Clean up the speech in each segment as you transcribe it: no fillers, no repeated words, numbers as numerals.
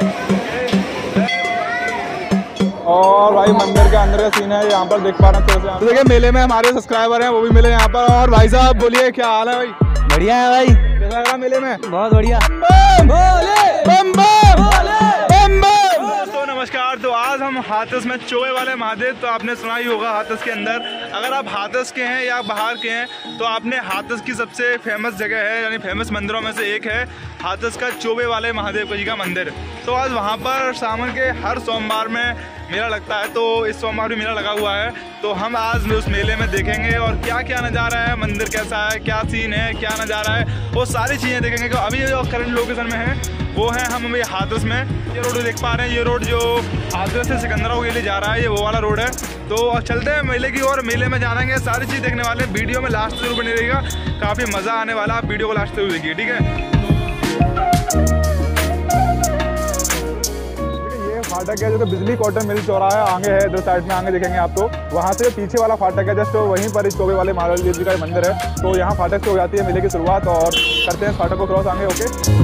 और भाई मंदिर के अंदर का सीन है, यहाँ पर देख पा रहे हैं। तो देखिए मेले में हमारे सब्सक्राइबर हैं, वो भी मिले यहाँ पर। और भाई साहब बोलिए क्या हाल है भाई? बढ़िया है भाई। कैसा लगा मेले में? बहुत बढ़िया। दोस्तों नमस्कार। तो आज हम हाथरस में चोवे वाले महादेव, तो आपने सुना ही होगा हाथरस के अंदर, अगर आप हाथरस के हैं या बाहर के हैं तो आपने हाथरस की सबसे फेमस जगह है, यानी फेमस मंदिरों में से एक है हाथरस का चोवे वाले महादेव जी का मंदिर। तो आज वहाँ पर सावन के हर सोमवार में मेला लगता है, तो इस सोमवार भी मेला लगा हुआ है। तो हम आज उस मेले में देखेंगे और क्या क्या नज़ारा है, मंदिर कैसा है, क्या सीन है, क्या नज़ारा है, वो सारी चीज़ें देखेंगे। तो अभी जो करंट लोकेशन में है वो है हम अभी हाथरस में। ये रोड देख पा रहे हैं, ये रोड जो हाथरस से सिकंदराबाद के लिए जा रहा है, ये वो वाला रोड है। तो चलते हैं मेले की ओर, मेले में जानेंगे, सारी चीज़ देखने वाले हैं। वीडियो में लास्ट जरूर बने रहेगा, काफ़ी मज़ा आने वाला, आप वीडियो को लास्ट जरूर देखिए, ठीक है। फाटक है जो तो बिजली कॉटन मिल चौराहा है आगे है, इधर साइड में आगे देखेंगे आप। तो वहाँ से पीछे वाला फाटक है जस्ट वहीं पर चोवे वाले महादेव जी का मंदिर है। तो यहाँ फाटक से हो जाती है मेले की शुरुआत और करते हैं फाटक को क्रॉस आगे। ओके,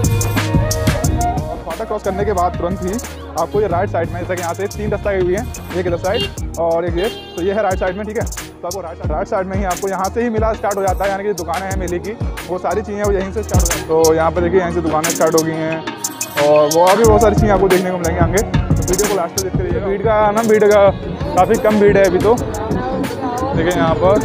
और फाटक क्रॉस करने के बाद तुरंत ही आपको ये राइट साइड में, जैसा कि यहाँ से 3 रास्ता गई हुई है, एक इधर साइड और एक ये, तो ये है राइट साइड में, ठीक है। तो आपको राइट साइड में ही आपको यहाँ से ही मेला स्टार्ट हो जाता है, यानी कि दुकानें हैं मेले की, वो सारी चीज़ें वो यहीं से स्टार्ट हो जाती हैं। तो यहाँ पर देखिए यहीं से दुकानें स्टार्ट हो गई हैं और वो अभी बहुत सारी चीज़ें आपको देखने को मिलेंगी आगे। तो वीडियो को लास्ट तक देखते रहिए। भीड़ का ना, भीड़ का काफ़ी कम भीड़ है अभी। तो देखिए यहाँ पर,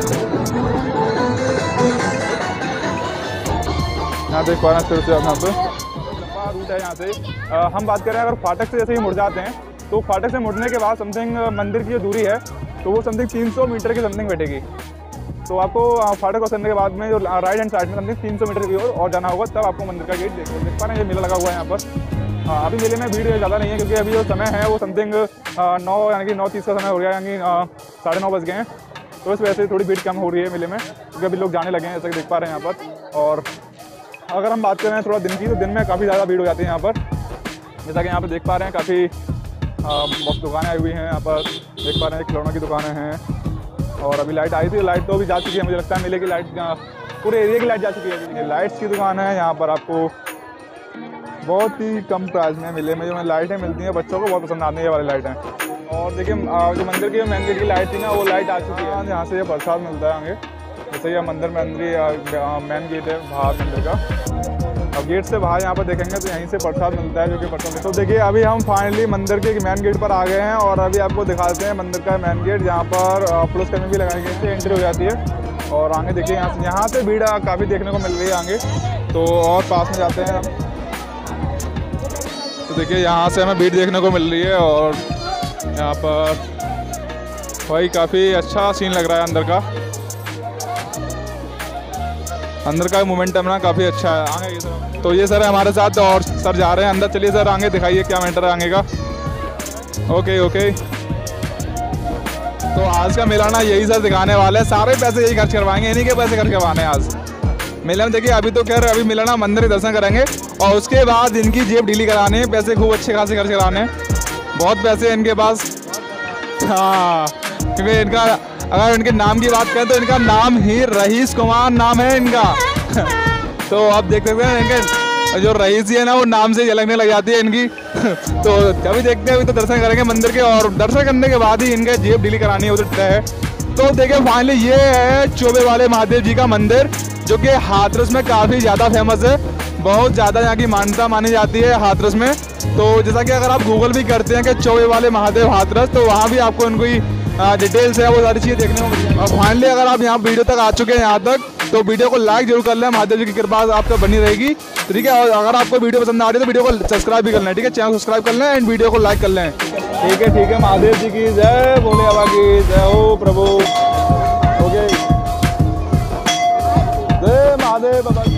यहाँ देख पा रहे हैं फिर से यहाँ पर लंबा रूट है। यहाँ से हम बात करें अगर फाटक से जैसे ही मुड़ जाते हैं, तो फाटक से मुड़ने के बाद समथिंग मंदिर की जो दूरी है तो वो समथिंग 300 मीटर की समथिंग बैठेगी। तो आपको फाटक क्रॉस करने के बाद में जो राइट हैंड साइड में समथिंग 300 मीटर की ओर और जाना होगा, तब आपको मंदिर का गेट देख पा रहे हैं। ये मेला लगा हुआ है यहाँ पर। अभी मेले में भीड़ ज़्यादा नहीं है क्योंकि अभी जो समय है वो समथिंग 9 यानी कि 9:30 का समय हो गया, यानी 9:30 बज गए हैं। तो इस वजह से थोड़ी भीड़ कम हो रही है मेले में, क्योंकि अभी लोग जाने लगे हैं, जैसा कि देख पा रहे हैं यहाँ पर। और अगर हम बात करें थोड़ा दिन की, तो दिन में काफ़ी ज़्यादा भीड़ हो जाती है यहाँ पर। जैसा कि यहाँ पर देख पा रहे हैं काफ़ी बहुत दुकानें आई हुई हैं यहाँ पर, देख पा रहे हैं खिलौनों की दुकानें हैं। और अभी लाइट आई थी, लाइट तो अभी जा चुकी है, मुझे लगता है मेले की लाइट पूरे एरिया की लाइट जा चुकी है। लाइट्स की दुकान है यहाँ पर, आपको बहुत ही कम प्राइस में मेले में जो लाइटें मिलती हैं, बच्चों को बहुत पसंद आती है ये वाली लाइटें। और देखिए जो मंदिर की मेन गेट की लाइट थी ना, वो लाइट आ चुकी है। यहाँ से ये प्रसाद मिलता है आगे, जैसे ये मंदिर में अंदर मेन गेट है बाहर मंदिर का। अब गेट से बाहर यहाँ पर देखेंगे तो यहीं से प्रसाद मिलता है, जो कि प्रसाद। तो देखिए अभी हम फाइनली मंदिर के मेन गेट पर आ गए हैं और अभी आपको दिखाते हैं मंदिर का मेन गेट, जहाँ पर पुलिस कर्मी भी लगाई गई से एंट्री हो जाती है। और आगे देखिए यहाँ से भीड़ काफ़ी देखने को मिल रही है आगे। तो और पास में जाते हैं हम, तो देखिए यहाँ से हमें भीड़ देखने को मिल रही है और यहाँ पर भाई काफ़ी अच्छा सीन लग रहा है अंदर का। अंदर का मोमेंटम ना काफ़ी अच्छा है। आगे सर, तो ये सर है हमारे साथ और सर जा रहे हैं अंदर। चलिए सर आगे दिखाइए क्या मैटर है आगे का। ओके ओके, तो आज का मेला ना यही सर दिखाने वाले हैं, सारे पैसे यही खर्च करवाएंगे, इन्हीं के पैसे खर्च करवाने हैं आज मेले में। देखिए अभी तो खैर अभी मेला ना मंदिर दर्शन करेंगे और उसके बाद इनकी जेब ढीली कराने हैं, पैसे खूब अच्छे खासे खर्च कराने हैं, बहुत पैसे हैं इनके पास। हाँ, क्योंकि इनका अगर इनके नाम की बात करें तो इनका नाम ही रईस कुमार नाम है इनका। तो आप देख सकते हैं इनके जो रईसी है ना, वो नाम से लगने लग जाती है इनकी। तो अभी देखते हैं, अभी तो दर्शन करेंगे मंदिर के और दर्शन करने के बाद ही इनके जेब ढीली करानी होती है। तो देखिए फाइनली ये है चोवे वाले महादेव जी का मंदिर, जो कि हाथरस में काफ़ी ज़्यादा फेमस है, बहुत ज़्यादा यहाँ की मान्यता मानी जाती है हाथरस में। तो जैसा कि अगर आप गूगल भी करते हैं कि चोवे वाले महादेव हाथरस, तो वहाँ भी आपको इनकी डिटेल्स है वो सारी चीज़ें देखने को मिलेगी। और फाइनली अगर आप यहाँ वीडियो तक आ चुके हैं यहाँ तक, तो वीडियो को लाइक जरूर कर लें, महादेव जी की कृपा आपका बनी रहेगी, ठीक है। और अगर आपको वीडियो पसंद आ रही है तो वीडियो को सब्सक्राइब भी कर लें, ठीक है, चैनल सब्सक्राइब कर लें एंड वीडियो को लाइक कर लें, ठीक है। महादेव जी की जय, भोले बाबा की जय हो प्रभु। ओके, जय महादेव बाबा की।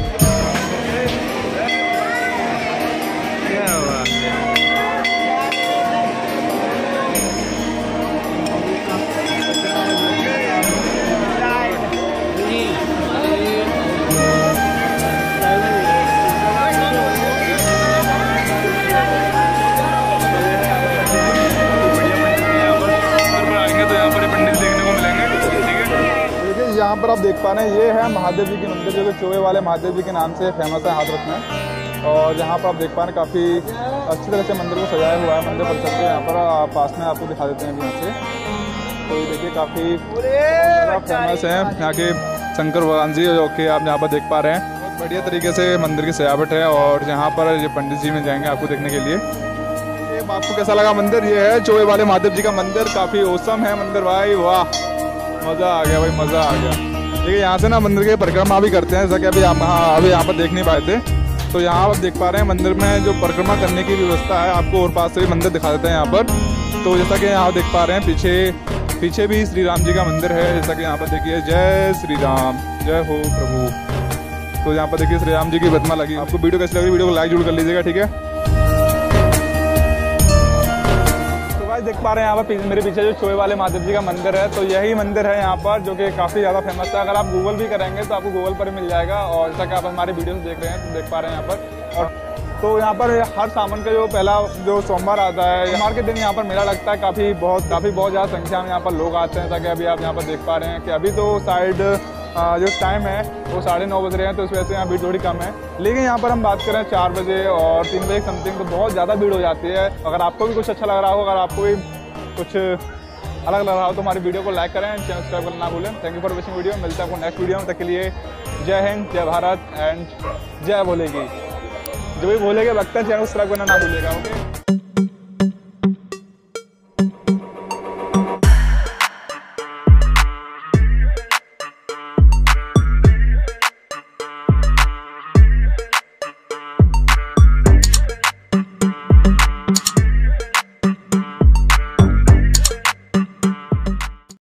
यहाँ पर आप देख पा रहे हैं ये है महादेव जी की मंदिर, जो कि चोवे वाले महादेव जी के नाम से फेमस है हाथरस में। और यहाँ पर आप देख पा रहे हैं काफ़ी अच्छी तरह से मंदिर को सजाया हुआ है। मंदिर परिसर के यहाँ पर पास में आपको दिखा देते हैं अभी यहाँ से। तो ये देखिए काफ़ी फेमस है यहाँ के शंकर भगवान जी, जो कि आप यहाँ पर देख पा रहे हैं। बहुत बढ़िया तरीके से मंदिर की सजावट है और यहाँ पर ये पंडित जी में जाएंगे आपको देखने के लिए। ये आपको कैसा लगा मंदिर? ये है चोए वाले महादेव जी का मंदिर। काफ़ी औसम है मंदिर भाई, वाह मज़ा आ गया भाई, मज़ा आ गया। देखिए यहाँ से ना मंदिर की परिक्रमा भी करते हैं, जैसा कि अभी आप अभी यहाँ पर देख नहीं पाए थे। तो यहाँ आप देख पा रहे हैं मंदिर में जो परिक्रमा करने की व्यवस्था है। आपको और पास से भी मंदिर दिखा देते हैं यहाँ पर। तो जैसा कि यहाँ देख पा रहे हैं पीछे भी श्री राम जी का मंदिर है। जैसा कि यहाँ पर देखिए जय श्री राम, जय हो प्रभु। तो यहाँ पर देखिए श्री राम जी की प्रतिमा लगी। आपको वीडियो कैसी लग रही है? वीडियो को लाइक जरूर कर लीजिएगा, ठीक है। तो भाई देख पा रहे हैं यहाँ पर मेरे पीछे जो चोए वाले महादेव जी का मंदिर है, तो यही मंदिर है यहाँ पर, जो कि काफ़ी ज़्यादा फेमस है। अगर आप गूगल भी करेंगे तो आपको गूगल पर मिल जाएगा। और जैसा कि आप हमारे वीडियो देख रहे हैं तो देख पा रहे हैं यहाँ पर। और तो यहाँ पर हर सावन का जो पहला जो सोमवार आता है, सोमवार के दिन यहाँ पर मेला लगता है। काफ़ी बहुत ज़्यादा संख्या में यहाँ पर लोग आते हैं। ताकि अभी आप यहाँ पर देख पा रहे हैं कि अभी तो शायद जो टाइम है वो 9:30 बज रहे हैं, तो इस वजह से यहाँ भीड़ थोड़ी कम है। लेकिन यहाँ पर हम बात करें 4 बजे और 3 बजे समथिंग, तो बहुत ज़्यादा भीड़ हो जाती है। अगर आपको भी कुछ अच्छा लग रहा हो, अगर आपको भी कुछ अलग लग रहा हो, तो हमारी वीडियो को लाइक करें, चैनल सब्सक्राइब करना ना भूलें। Thank you for watching video. मिलता है आपको नेक्स्ट वीडियो में। तक के लिए जय हिंद, जय भारत एंड जय भोले की। जो भी भोले के भक्त हैं चैनल सब्सक्राइब करना ना भूलिएगा, ओके।